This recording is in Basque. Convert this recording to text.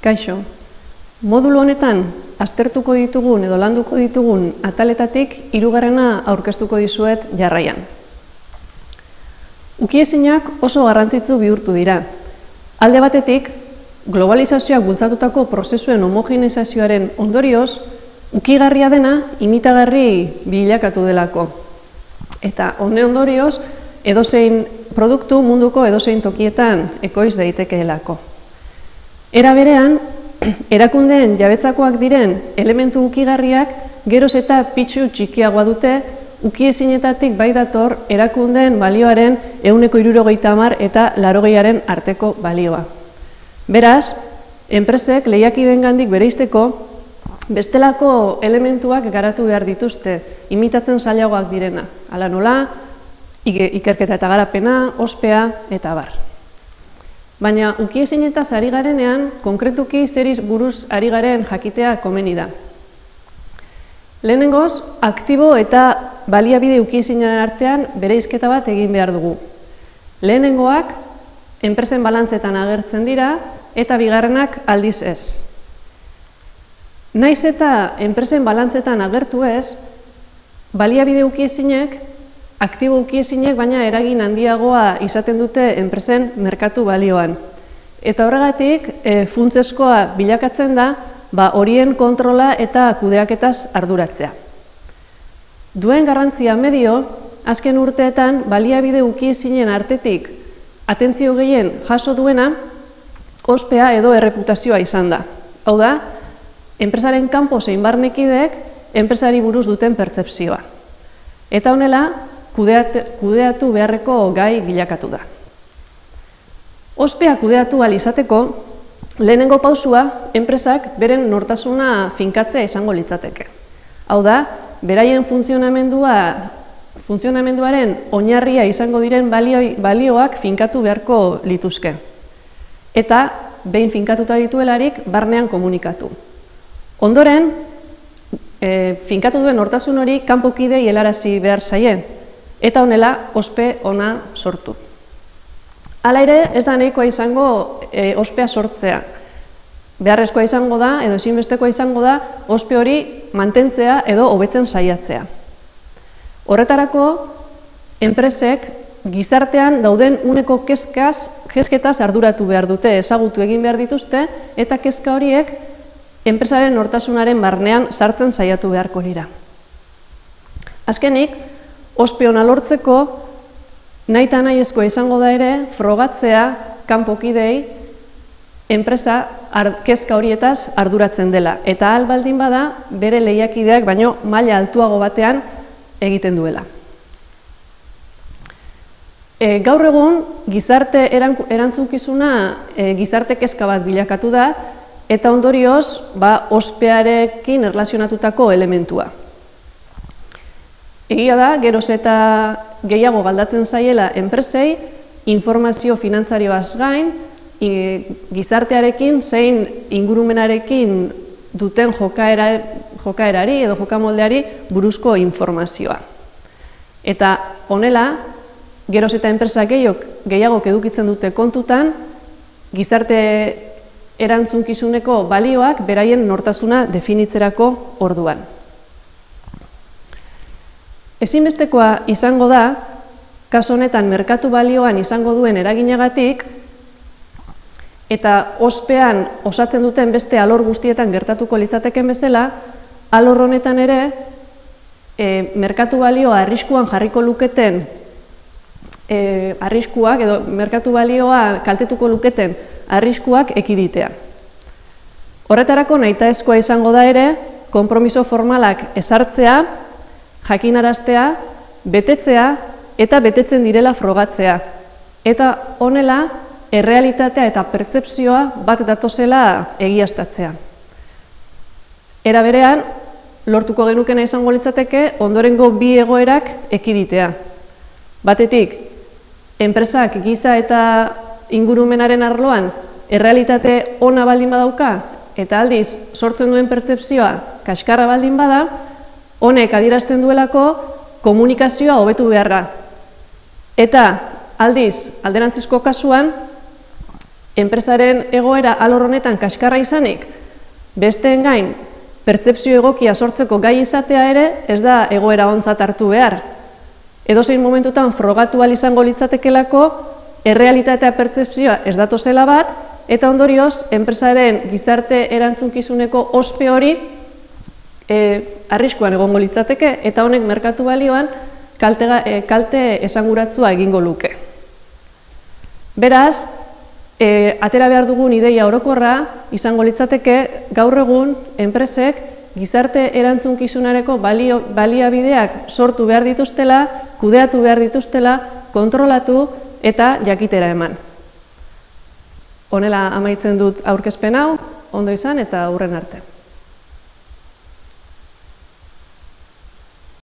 Kaixo, modulu honetan aztertuko ditugun edo landuko ditugun ataletatik hirugarrena aurkeztuko dizuet jarraian. Ukiezinak oso garrantzitsu bihurtu dira. Alde batetik, globalizazioak bultzatutako prozesuen homogeneizazioaren ondorioz, ukigarria dena imitagarri bilakatu delako. Eta hone ondorioz, edozein produktu munduko edozein tokietan ekoiz daitekeelako. Era berean, erakundeen jabetzakoak diren elementu ukigarriak geroz eta pitxu txikiagoa dute, ukiezinetatik bai dator erakundeen balioaren 70% eta 80% arteko balioa. Beraz, enpresek lehiakideengandik bereizteko bestelako elementuak garatu behar dituzte, imitatzen zailagoak direna. Hala nola, ikerketa eta garapena, ospea eta abar. Baina ukiezinetaz ari garenean, konkretuki zeriz buruz ari garen jakitea komeni da. Lehenengoz, aktibo eta baliabide ukiezinen artean bereizketa bat egin behar dugu. Lehenengoak, enpresen balantzetan agertzen dira, eta bigarrenak aldiz ez. Naiz eta enpresen balantzetan agertu ez, baliabide ukiezinek, aktibo ukiezinek baina eragin handiagoa izaten dute enpresen merkatu balioan. Eta horregatik, funtseskoa bilakatzen da, horien kontrola eta kudeaketaz arduratzea. Duen garrantzia medio, azken urteetan baliabide ukiezinen artetik atentzio gehien jaso duena, ospea edo erreputazioa izan da. Hau da, enpresaren kanpo zein barnekideek enpresari buruz duten pertzepzioa. Eta honela, kudeatu beharreko gai bilakatu da. Ospea kudeatu ahal izateko, lehenengo pausua enpresak beren nortasuna finkatzea izango litzateke. Hau da, beraien funtzionamenduaren oinarria izango diren balioak finkatu beharko lituzke. Eta, behin finkatuta dituelarik, barnean komunikatu. Ondoren, finkatu duen nortasun hori kanpokidei helarazi behar zaie, eta honela ospe ona sortu. Hala ere, ez da nahikoa izango ospea sortzea. Beharrezkoa izango da, edo ezinbestekoa izango da, ospe hori mantentzea edo hobetzen saiatzea. Horretarako, enpresek gizartean dauden uneko kezketaz arduratu behar dute, ezagutu egin behar dituzte, eta kezka horiek enpresaren nortasunaren barnean sartzen saiatu beharko dira. Azkenik, ospe ona lortzeko, nahi eta nahiezkoa izango da ere, frogatzea kanpokidei enpresa kezka horietaz arduratzen dela. Eta ahal baldin bada, bere lehiakideak baino maila altuago batean egiten duela. Gaur egun, gizarte erantzukizuna gizarte kezka bat bilakatu da, eta ondorioz, ospearekin erlazionatutako elementua. Egia da, geroz eta gehiago galdatzen zaiela enpresei, informazio finantzarioaz gain, gizartearekin zein ingurumenarekin duten jokaerari edo jokamoldeari buruzko informazioa. Eta honela, geroz eta enpresa gehiago edukitzen dute kontutan, gizarte erantzunkizuneko balioak beraien nortasuna definitzerako orduan. Ezinbestekoa izango da, kasu honetan merkatu balioan izango duen eraginagatik, eta ospean osatzen duten beste alor guztietan gertatuko litzateken bezala, alor honetan ere, merkatu balioa arriskuan jarriko luketen arriskuak, edo merkatu balioa kaltetuko luketen arriskuak ekiditea. Horretarako nahitaezkoa izango da ere, konpromiso formalak ezartzea, jakinaraztea, betetzea eta betetzen direla frogatzea. Eta honela, errealitatea eta pertzepzioa bat datozela egiaztatzea. Era berean, lortuko genukena izango litzateke ondorengo bi egoerak ekiditea. Batetik, enpresak giza eta ingurumenaren arloan errealitate ona baldin badauka eta aldiz sortzen duen pertzepzioa kaskarra baldin bada, honek adierazten duelako komunikazioa hobetu beharra. Eta aldiz, alderantzizko kasuan, enpresaren egoera alor honetan kaskarra izanik, besteen gain pertzepzio egokia sortzeko gai izatea ere ez da egoera ontzat hartu behar. Edozein momentutan frogatu ahal izango litzatekelako, errealitatea pertzepzioa ez datozela bat, eta ondorioz, enpresaren gizarte erantzunkizuneko ospe hori arriskuan egongo litzateke, eta honek merkatu balioan kalte esanguratsua egingo luke. Beraz, atera behar dugun ideia orokorra izango litzateke gaur egun enpresek gizarte erantzunkizunareko baliabideak sortu behar dituztela, kudeatu behar dituztela, kontrolatu eta jakitera eman. Honela amaitzen dut aurkezpen hau, ondo izan eta hurren arte.